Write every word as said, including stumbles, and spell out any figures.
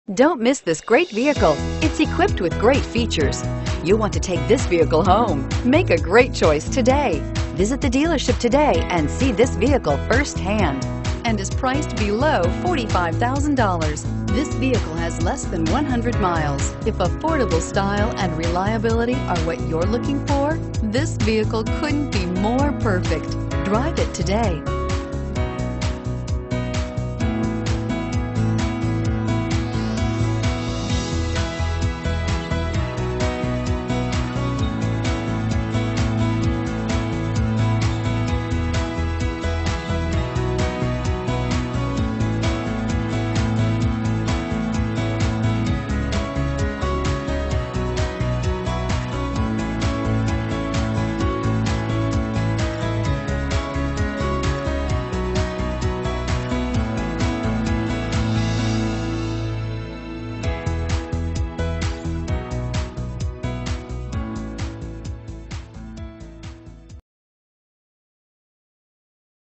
Don't miss this great vehicle. It's equipped with great features. You want to take this vehicle home. Make a great choice today. Visit the dealership today and see this vehicle firsthand, and is priced below forty-five thousand dollars. This vehicle has less than one hundred miles. If affordable style and reliability are what you're looking for, this vehicle couldn't be more perfect. Drive it today.